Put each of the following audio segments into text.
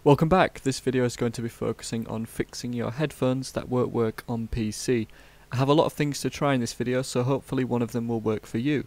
Welcome back. This video is going to be focusing on fixing your headphones that won't work on PC. I have a lot of things to try in this video, so hopefully one of them will work for you.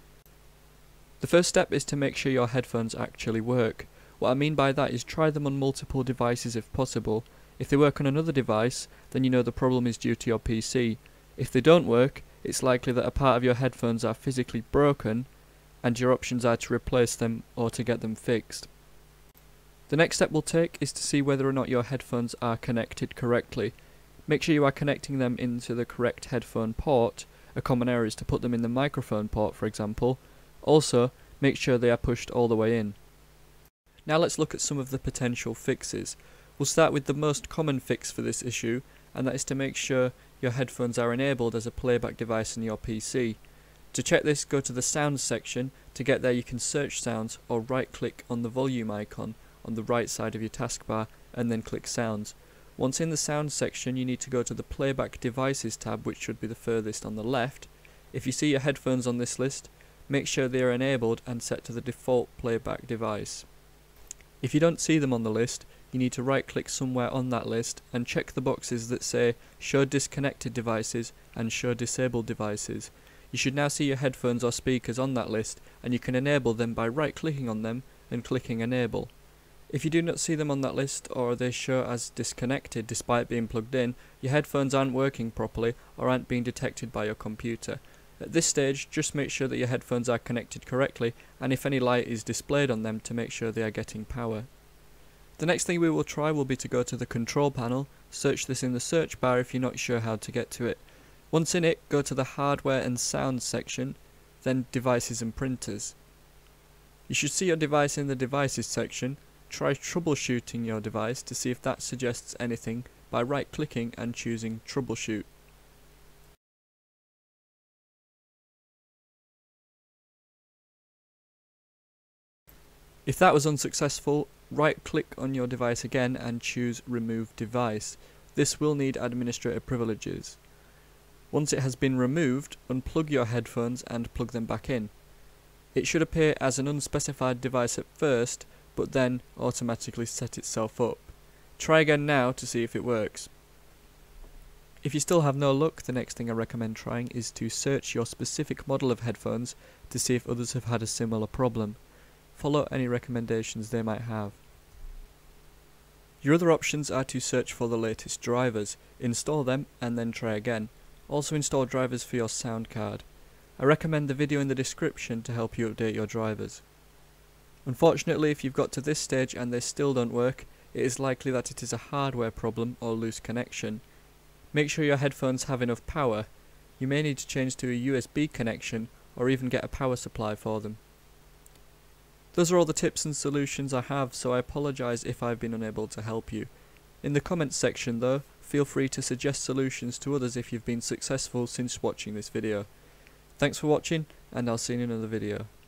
The first step is to make sure your headphones actually work. What I mean by that is try them on multiple devices if possible. If they work on another device, then you know the problem is due to your PC. If they don't work, it's likely that a part of your headphones are physically broken, and your options are to replace them or to get them fixed. The next step we'll take is to see whether or not your headphones are connected correctly. Make sure you are connecting them into the correct headphone port. A common error is to put them in the microphone port, for example. Also, make sure they are pushed all the way in. Now let's look at some of the potential fixes. We'll start with the most common fix for this issue, and that is to make sure your headphones are enabled as a playback device in your PC. To check this, go to the sounds section. To get there, you can search sounds or right click on the volume icon on the right side of your taskbar and then click sounds. Once in the sounds section, you need to go to the playback devices tab, which should be the furthest on the left. If you see your headphones on this list, make sure they are enabled and set to the default playback device. If you don't see them on the list, you need to right click somewhere on that list and check the boxes that say show disconnected devices and show disabled devices. You should now see your headphones or speakers on that list, and you can enable them by right clicking on them and clicking enable. If you do not see them on that list, or they show as disconnected despite being plugged in, your headphones aren't working properly or aren't being detected by your computer. At this stage, just make sure that your headphones are connected correctly, and if any light is displayed on them, to make sure they are getting power. The next thing we will try will be to go to the control panel. Search this in the search bar if you're not sure how to get to it. Once in it, go to the hardware and sound section, then devices and printers. You should see your device in the devices section. Try troubleshooting your device to see if that suggests anything by right clicking and choosing troubleshoot. If that was unsuccessful, right click on your device again and choose remove device. This will need administrator privileges. Once it has been removed, unplug your headphones and plug them back in. It should appear as an unspecified device at first, but then automatically set itself up. Try again now to see if it works. If you still have no luck, the next thing I recommend trying is to search your specific model of headphones to see if others have had a similar problem. Follow any recommendations they might have. Your other options are to search for the latest drivers, install them and then try again. Also install drivers for your sound card. I recommend the video in the description to help you update your drivers. Unfortunately, if you've got to this stage and they still don't work, it is likely that it is a hardware problem or loose connection. Make sure your headphones have enough power. You may need to change to a USB connection or even get a power supply for them. Those are all the tips and solutions I have, so I apologise if I've been unable to help you. In the comments section though, feel free to suggest solutions to others if you've been successful since watching this video. Thanks for watching, and I'll see you in another video.